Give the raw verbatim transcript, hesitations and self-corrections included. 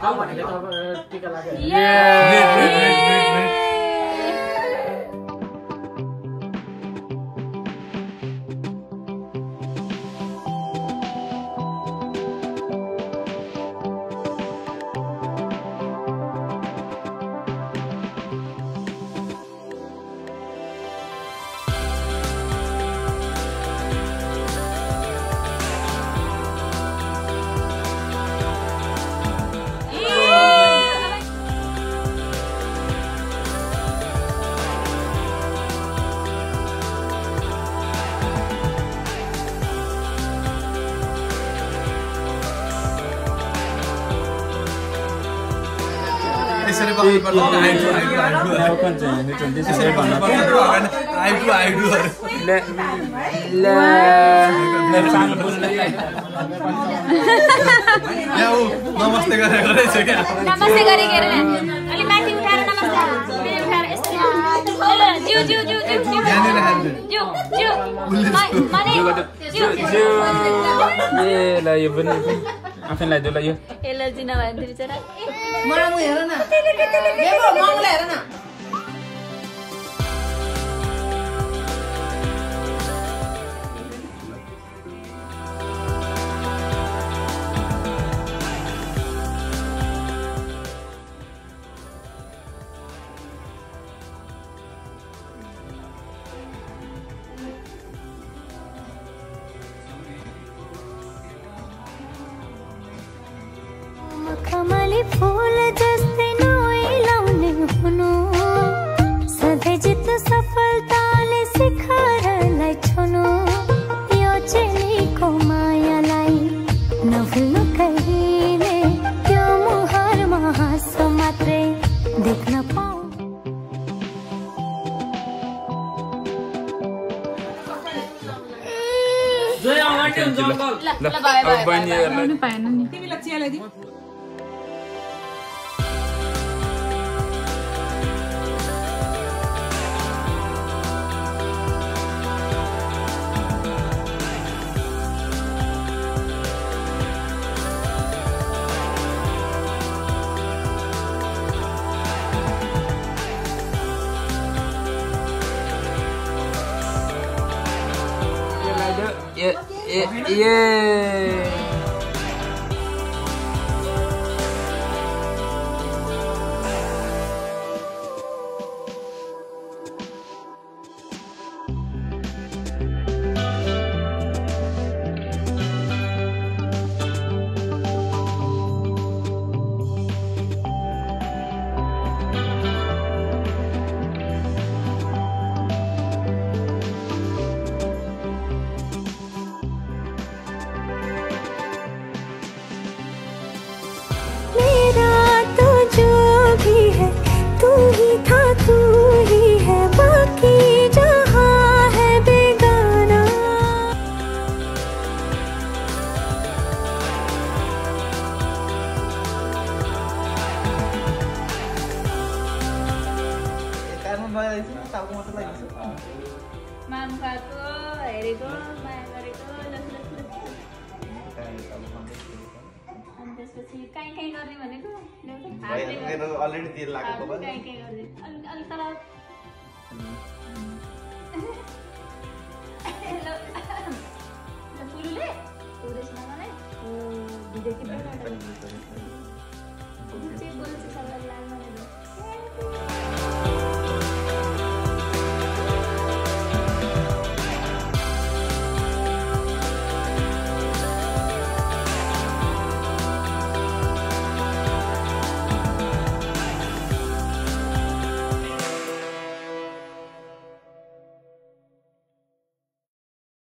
खाऊ भनेको त अब टिका लाग्यो यसरी बस्नु पर्छ I two I two I two now can change it this is one I two I two ले ले ले sang बोल्न या उ नमस्ते गरेको रहेछ क्या नमस्ते गरे गरे अलि माथि उठाएर नमस्ते फेरि उठाएर यस्तो ज्यू ज्यू ज्यू ज्यू ज्यू ज्यू माने ज्यू ज्यू ए ल यो पनि आफैलाई दो ल यो एलर्जी नभए नि बिचरा मलाई म हेर न देबो ममलाई हेर न कमली फूल जस्तै नोई लाउने हुनु सधैँ जित सफलताले शिखरलाई छुनु यो चेलीको मायालाई नभुल्नु कहिले त्यो मुहारमा हाँसो मात्रै देख्न पाऊ जय अगाडि हुन्छ अङ्कल ल ल बाइ बाइ बनिएर पाएन नि तिमीलाई चिया ल्याइदिउ Yeah, yeah, yeah. तू ही था तू ही है बाकी जहां है बेगाना माम खाएको हेरेको माया गरेको अनि त्यसपछि काहीँ काहीँ गर्ने भनेको अलरेडी तेल लागेको भयो काहीँ काहीँ गर्ने अलि अलि तल पुरुले पुरुषमा मलाई भिडियो के बोल्छ सबैलाई लालमा